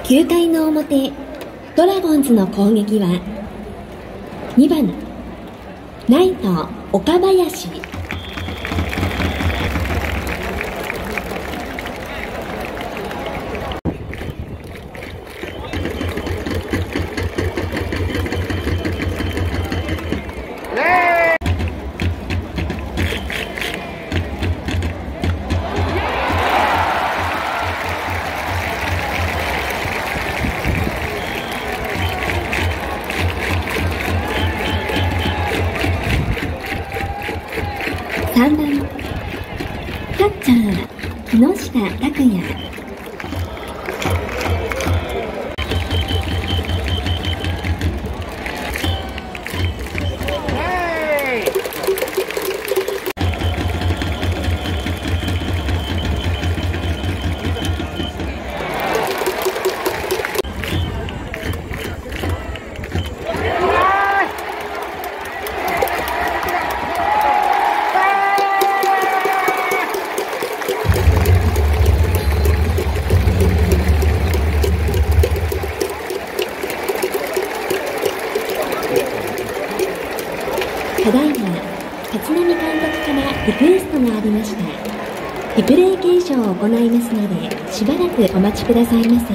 9回の表、ドラゴンズの攻撃は2番ライト岡林。3番キャッチャー木下拓也。ただいま立浪監督からリクエストがありました。リプレイ検証を行いますので、しばらくお待ちくださいま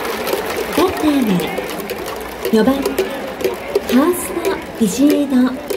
せ。4番ファーストビシエド。